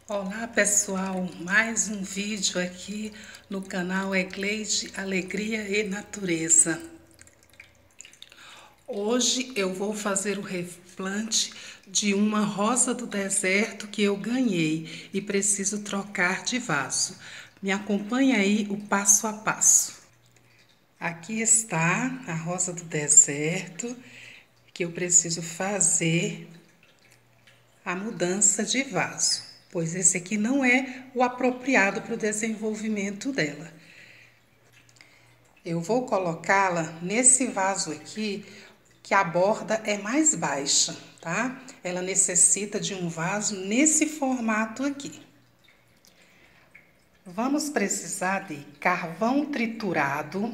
Olá pessoal, mais um vídeo aqui no canal Egleide Alegria e Natureza. Hoje eu vou fazer o replante de uma rosa do deserto que eu ganhei e preciso trocar de vaso. Me acompanha aí o passo a passo. Aqui está a rosa do deserto que eu preciso fazer a mudança de vaso, pois esse aqui não é o apropriado para o desenvolvimento dela. Eu vou colocá-la nesse vaso aqui, que a borda é mais baixa, tá? Ela necessita de um vaso nesse formato aqui. Vamos precisar de carvão triturado,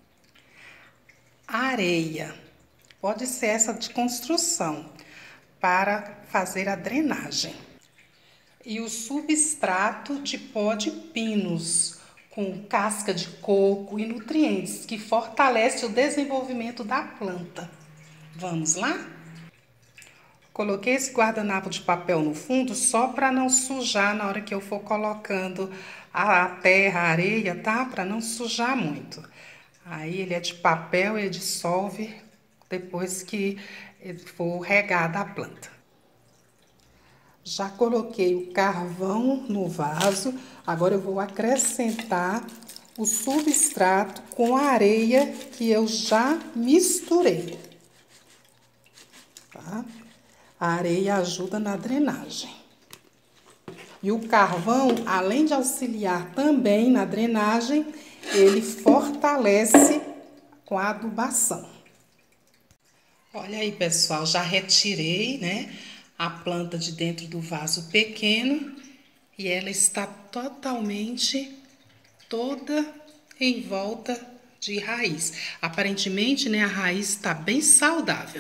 areia, pode ser essa de construção, para fazer a drenagem. E o substrato de pó de pinos, com casca de coco e nutrientes, que fortalece o desenvolvimento da planta. Vamos lá? Coloquei esse guardanapo de papel no fundo só para não sujar na hora que eu for colocando a terra, a areia, tá? Para não sujar muito. Aí ele é de papel, ele dissolve depois que for regada a planta. Já coloquei o carvão no vaso, agora eu vou acrescentar o substrato com a areia que eu já misturei, tá? A areia ajuda na drenagem. E o carvão, além de auxiliar também na drenagem, ele fortalece com a adubação. Olha aí, pessoal, já retirei, né, a planta de dentro do vaso pequeno e ela está totalmente toda em volta de raiz. Aparentemente, né, a raiz está bem saudável.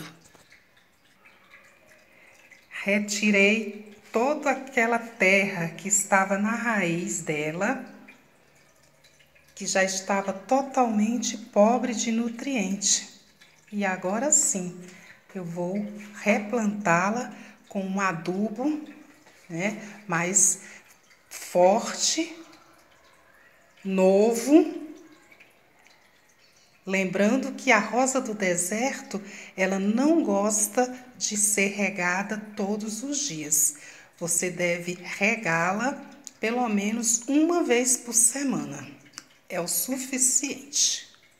Retirei toda aquela terra que estava na raiz dela, que já estava totalmente pobre de nutriente. E agora sim, eu vou replantá-la com um adubo, né, mais forte, novo. Lembrando que a rosa do deserto, ela não gosta de ser regada todos os dias. Você deve regá-la pelo menos uma vez por semana. É o suficiente.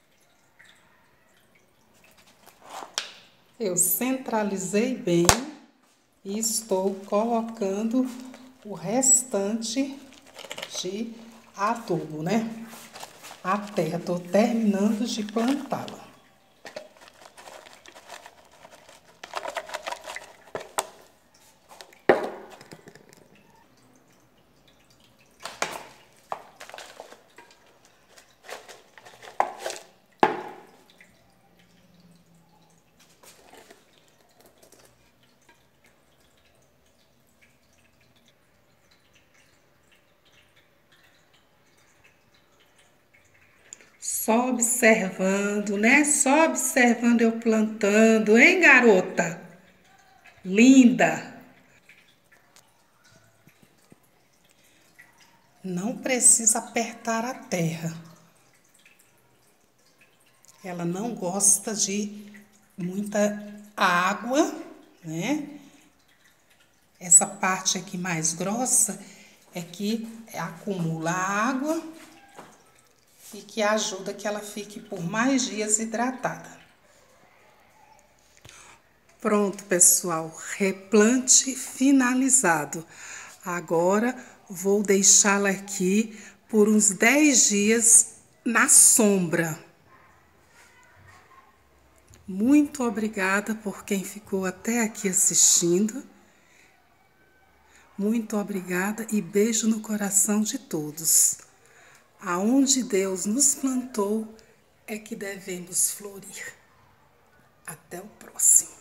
Eu centralizei bem e estou colocando o restante de adubo, né? A terra, estou terminando de plantá-la. Só observando, né? Só observando eu plantando, hein, garota? Linda! Não precisa apertar a terra. Ela não gosta de muita água, né? Essa parte aqui mais grossa é que acumula água e que ajuda que ela fique por mais dias hidratada. Pronto, pessoal, replante finalizado. Agora vou deixá-la aqui por uns 10 dias na sombra. Muito obrigada por quem ficou até aqui assistindo. Muito obrigada e beijo no coração de todos. Aonde Deus nos plantou é que devemos florir. Até o próximo.